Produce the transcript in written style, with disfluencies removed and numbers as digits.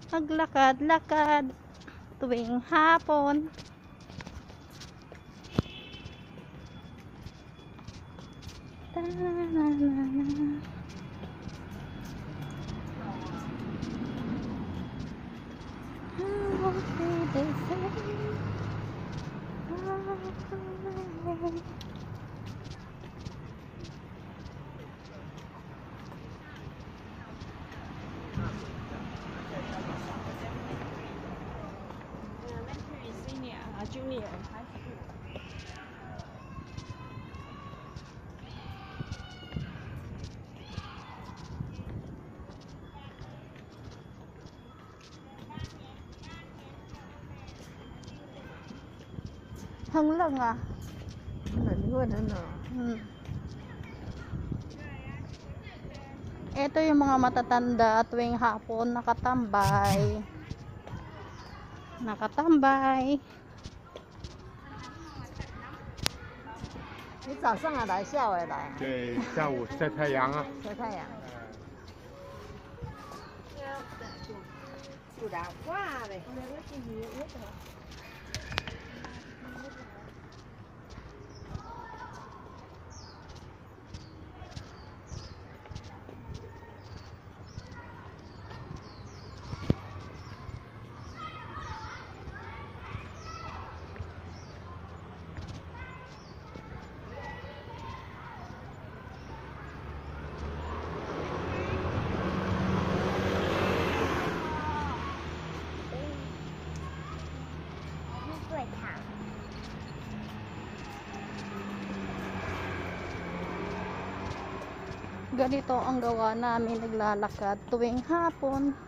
Maglakad-lakad tuwing hapon. Ta-na-na-na. Junior 很冷啊。 冷。 Ito yung mga matatanda tuwing hapon nakatambay. Nakatambay. 你早上来，下午来。 对，下午晒太阳啊。 晒太阳。住的哇嘞。 Ganito ang gawa namin, naglalakad tuwing hapon.